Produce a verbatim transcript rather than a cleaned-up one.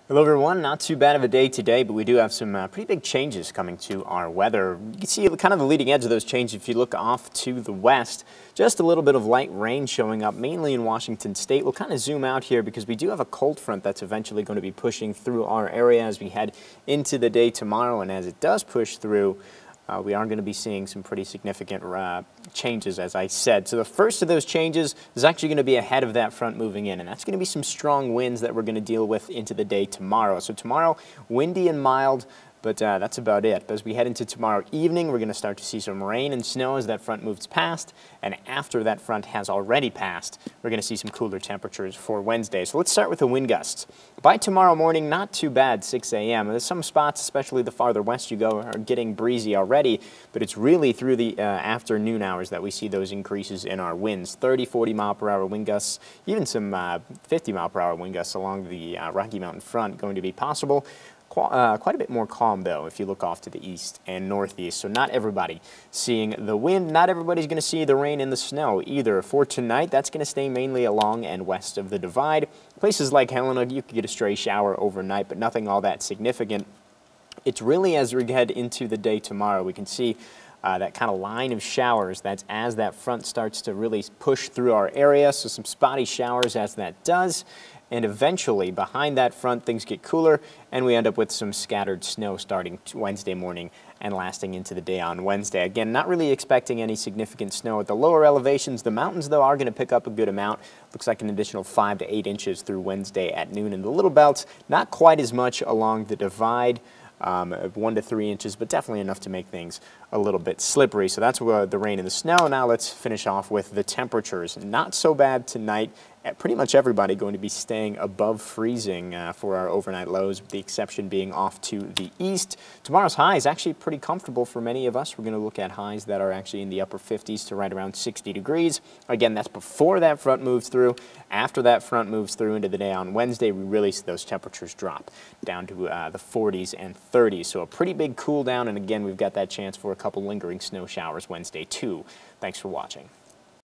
Hello everyone, not too bad of a day today, but we do have some uh, pretty big changes coming to our weather. You can see kind of the leading edge of those changes if you look off to the west. Just a little bit of light rain showing up mainly in Washington State. We'll kind of zoom out here because we do have a cold front that's eventually going to be pushing through our area as we head into the day tomorrow, and as it does push through, Uh, we are going to be seeing some pretty significant uh, changes, as I said. So the first of those changes is actually going to be ahead of that front moving in, and that's going to be some strong winds that we're going to deal with into the day tomorrow. So tomorrow, windy and mild, but uh, that's about it. But as we head into tomorrow evening, we're going to start to see some rain and snow as that front moves past, and after that front has already passed, we're going to see some cooler temperatures for Wednesday. So let's start with the wind gusts. By tomorrow morning, not too bad, six A M There's some spots, especially the farther west you go, are getting breezy already, but it's really through the uh, afternoon hours that we see those increases in our winds. thirty, forty mile per hour wind gusts, even some uh, fifty mile per hour wind gusts along the uh, Rocky Mountain front going to be possible. Qu uh, quite a bit more calm, though, if you look off to the east and northeast. So not everybody seeing the wind. Not everybody's going to see the rain and the snow either. For tonight, that's going to stay mainly along and west of the divide. Places like Helena, you could get a stray shower overnight, but nothing all that significant. It's really as we head into the day tomorrow, we can see Uh, that kind of line of showers. That's as that front starts to really push through our area, so some spotty showers as that does, and eventually behind that front things get cooler and we end up with some scattered snow starting Wednesday morning and lasting into the day on Wednesday. Again, not really expecting any significant snow at the lower elevations. The mountains, though, are going to pick up a good amount. Looks like an additional five to eight inches through Wednesday at noon in the Little Belts. Not quite as much along the divide. Um, one to three inches, but definitely enough to make things a little bit slippery. So that's uh, the rain and the snow. Now let's finish off with the temperatures. Not so bad tonight. Pretty much everybody going to be staying above freezing uh, for our overnight lows, with the exception being off to the east. Tomorrow's high is actually pretty comfortable for many of us. We're going to look at highs that are actually in the upper fifties to right around sixty degrees. Again, that's before that front moves through. After that front moves through into the day on Wednesday, we really see those temperatures drop down to uh, the forties and thirties. So a pretty big cool down, and again, we've got that chance for a couple lingering snow showers Wednesday too. Thanks for watching.